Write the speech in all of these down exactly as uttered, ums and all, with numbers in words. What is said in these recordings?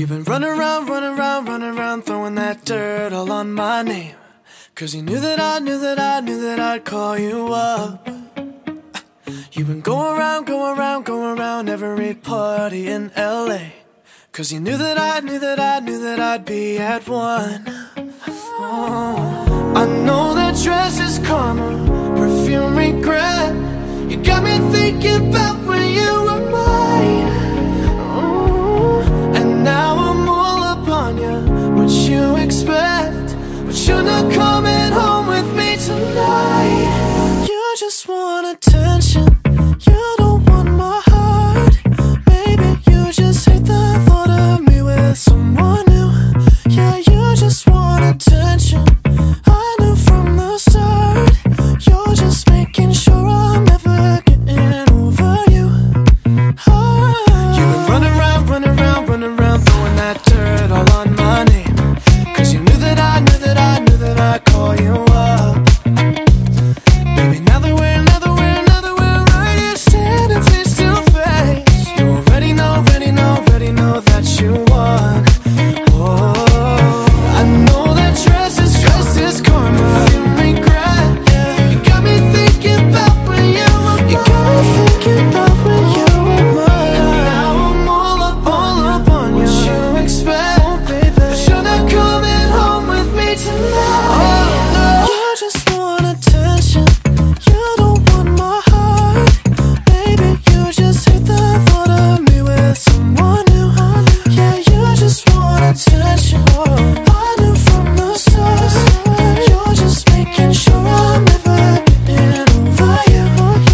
You've been running around, running around, running around, throwing that dirt all on my name. Cause you knew that I knew that I knew that I'd call you up. You've been going around, going around, going around every party in L A. Cause you knew that I knew that I knew that I'd be at one. Oh, I know that dress is karma, perfume regret. You got me thinking about when you were mine. Oh, and now I'm all up on you. What you expect? But you're not coming home with me tonight. You just want attention. You don't want my heart. Maybe you just hate the thought of me with someone new. Yeah, you just want attention. I knew from the start. You're just making sure I'm never getting over you. Oh. You've been running around, running around, running around, throwing that dirt all on my name. Cause you knew that I knew that I knew that I'd call you up. Baby, now that we're, now that we're, now that we're right here standing face to face, you already know, already know, already know that you won. Oh, I know that dress is, dress is karma, you regret. Yeah. You got me thinking about when you were mine. You got me thinking about when you were mine. And now I'm all up, all up on you. What you expect? Oh, baby, but you're not coming home with me tonight. Oh, no. You just want attention. You don't want my heart. Baby, you just hate the thought of me with someone new. Yeah, you just want attention. I knew from the start. You're just making sure I'm never getting over you.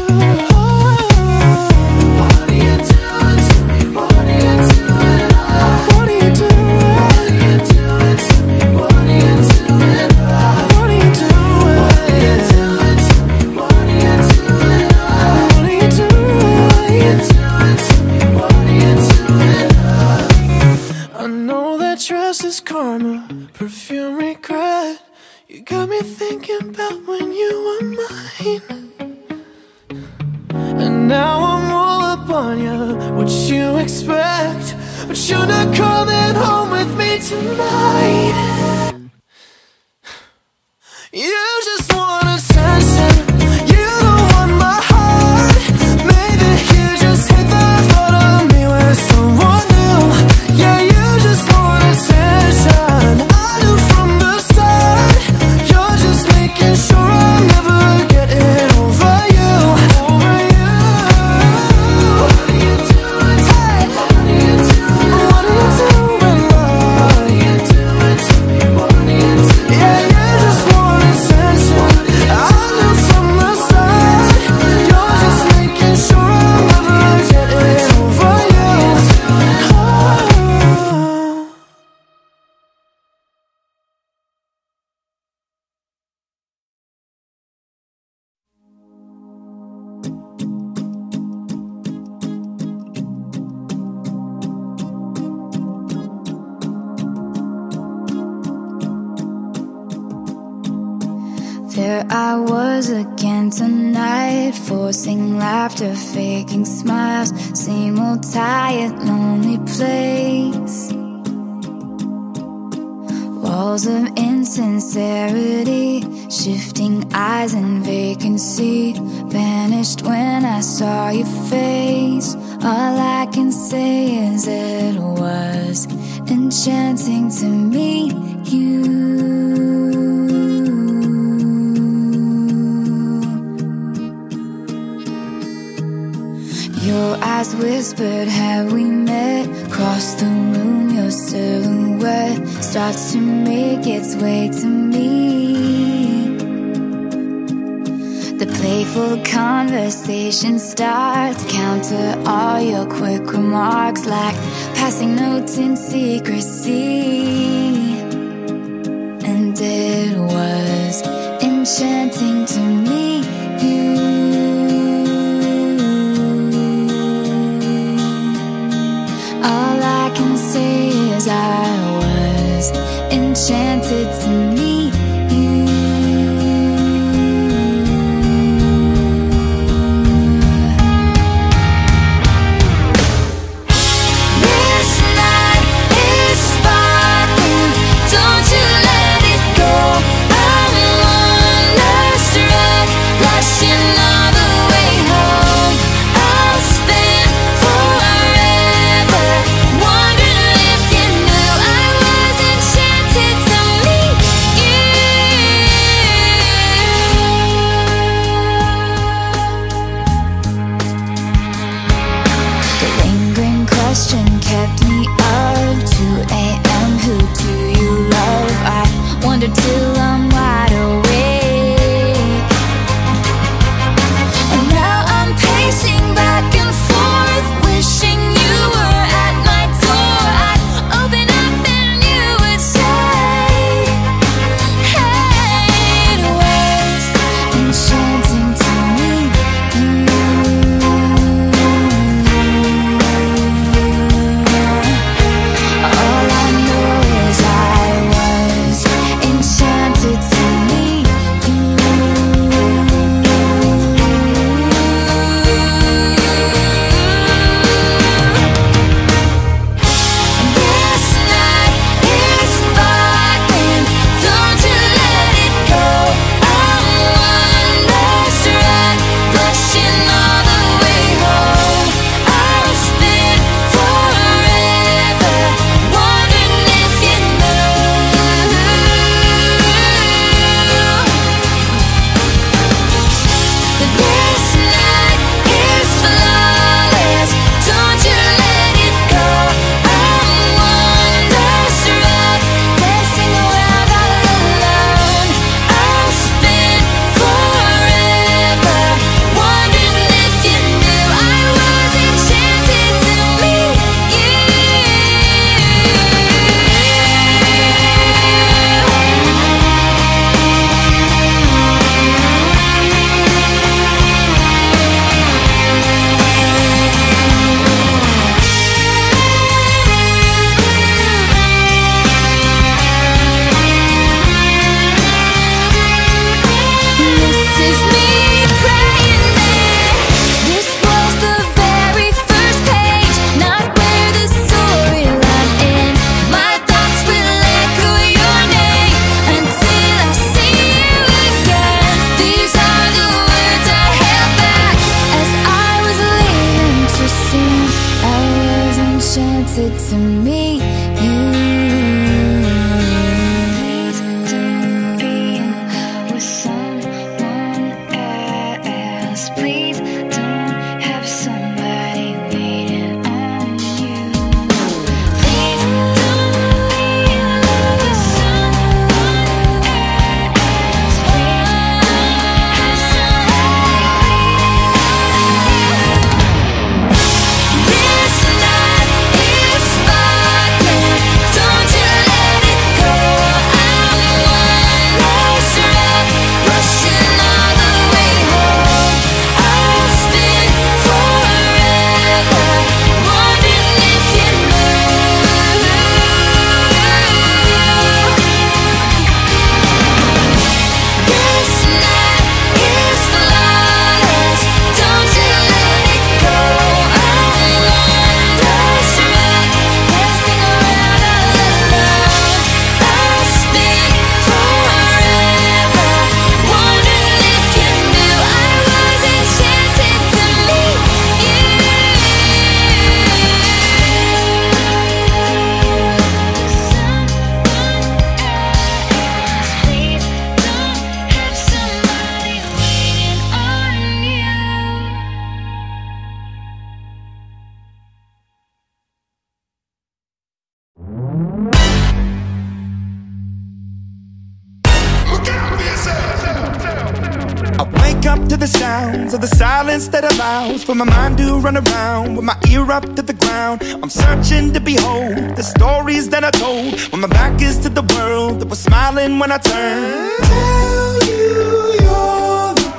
What are you doing to me? What are you doing? What are you doing? What are you doing to me? What are you doing? What are you doing? What are you doing to me? What are you doing? What are you doing? What are you doing to me? What are you doing? I know that dress is karma, perfume regret. You got me thinking about when you were mine. And now I'm all up on you. What you expect? But you're not coming home with me tonight. You just want attention. You don't want my heart. Maybe you just hate the thought of me with someone new. Yeah, you just want attention. I knew from the start. You're just making sure I'm never getting over you. Over you. What are you doing? Hey. What are you doing? What are you doing? What are you doing to me? What are you doing? Yeah, you just want attention. I knew from the start. You're just making sure I'm never getting over you. Oh. There I was again tonight, forcing laughter, faking smiles. Same old tired, lonely place. Walls of insincerity, shifting eyes and vacancy. Vanished when I saw your face. All I can say is it was enchanting to meet you. Your eyes whispered, have we met? Across the room, your silhouette starts to make its way to me. The playful conversation starts, counter all your quick remarks like passing notes in secrecy. And it was enchanting to meet you. All I can say is I was enchanted to meet you. This night is up to the sounds of the silence that allows for my mind to run around with my ear up to the ground. I'm searching to behold the stories that I told when my back is to the world that was smiling when I turned. Tell you you're the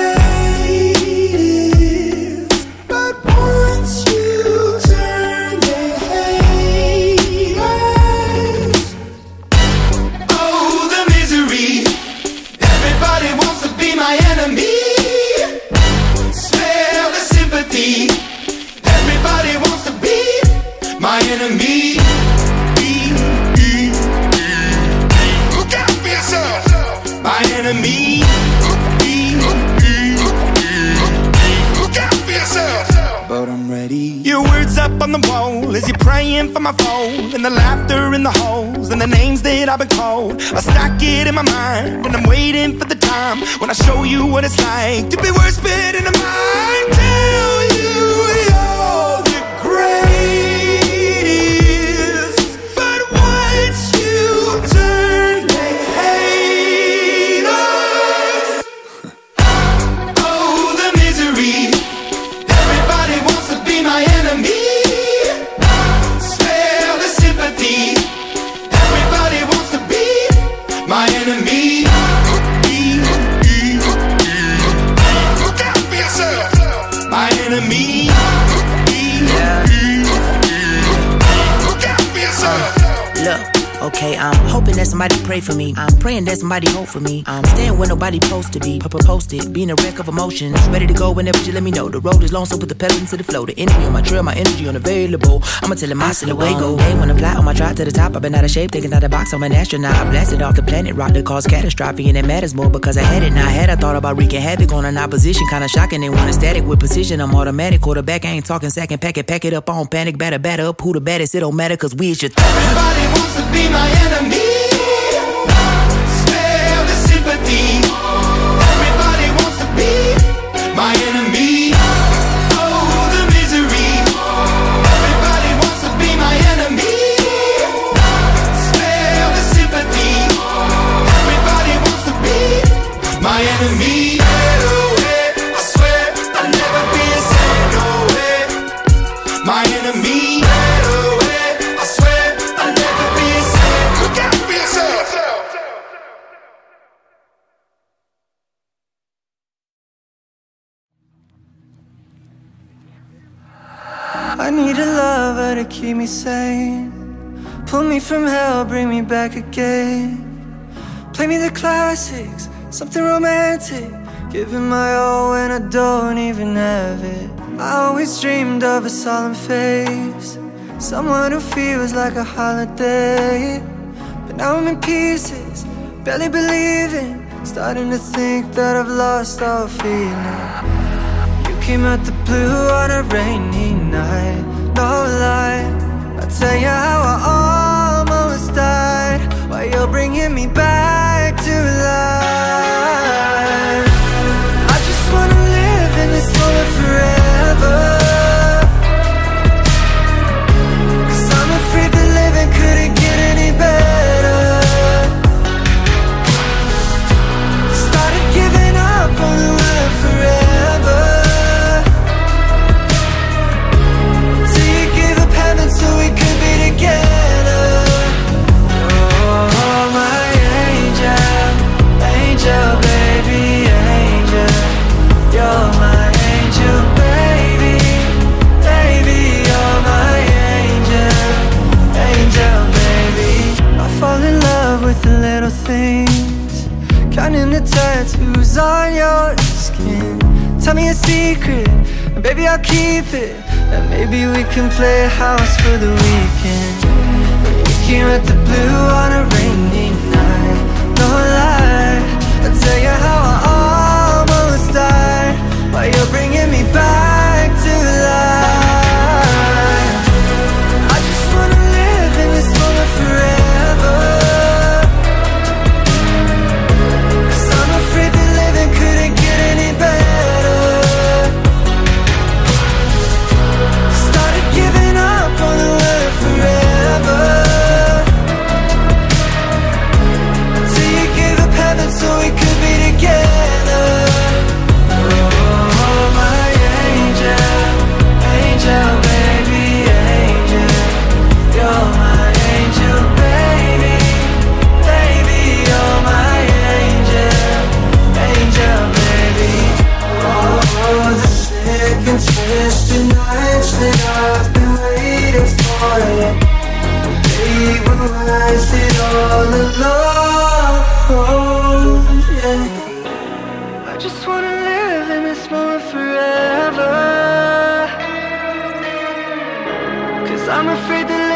greatest, but once you turn they hate us. Oh, the misery. Everybody wants to be my enemy. Smell the sympathy. Everybody wants to be my enemy. Look out for yourself. My enemy. Look out for yourself. But I'm ready. Your words up on the wall as you're praying for my phone, and the laughter in the halls and the names that I've been called. I stack it in my mind and I'm waiting for the time when I show you what it's like to be worse fit in the mind. Tell you you're the greatest, but once you turn they hate us. Oh, the misery. Everybody wants to be my enemy. Smell the sympathy. Everybody wants to be my enemy. Look out for yourself. My enemy. Look out for yourself. Look, okay, I'm hoping that somebody pray for me. I'm praying that somebody hope for me. I'm staying where nobody supposed to be. Posted, being a wreck of emotions. Ready to go whenever you let me know. The road is long, so put the pedal into the flow. The energy on my trail, my energy unavailable. I'ma tell him my silhouette go. Hey, when I fly on my drive to the top, I've been out of shape, thinking out the box. I'm an astronaut. I blasted off the planet, rock that caused catastrophe, and it matters more because I had it. Now I had I thought about wreaking havoc on an opposition, kinda shocking. They want a static with precision. I'm automatic, quarterback. I ain't talking second pack it, pack it up on panic, batter, batter up. Who the baddest? It don't matter, cause we is your th Everybody wants to be my enemy. Smell the sympathy. Everybody wants to be my enemy. Oh, the misery. Everybody wants to be my enemy. Smell the sympathy. Everybody wants to be my enemy. I swear I'll never be a saint, no way. My enemy. I swear I'll never be a saint. Look out for yourself. I need a lover to keep me sane. Pull me from hell, bring me back again. Play me the classics, something romantic. Giving my all when I don't even have it. I always dreamed of a solemn face, someone who feels like a holiday. But now I'm in pieces, barely believing, starting to think that I've lost all feeling. You came out the blue on a rainy night, no lie. I'll tell you how I almost died, while you're bringing me back to life. I just wanna live in this moment forever, cause I'm afraid that living couldn't get any better. Started giving up on the word forever, till you gave up heaven so we could be together. Oh, my angel, angel, baby, angel. You're my angel, baby, baby. You're my angel, angel, baby. I fall in love with the little things, counting the tattoos on your skin. Tell me a secret, and baby I'll keep it, and maybe we can play house for the weekend. You came at the blue on a rainy night, no lie. I'll tell you how I almost died, while you're bringing me back to life. I just wanna live in this moment forever, cause I'm afraid that living couldn't get any better. Started giving up on the word forever, till you gave up heaven so we could be together. just wanna live in this moment forever, 'cause I'm afraid that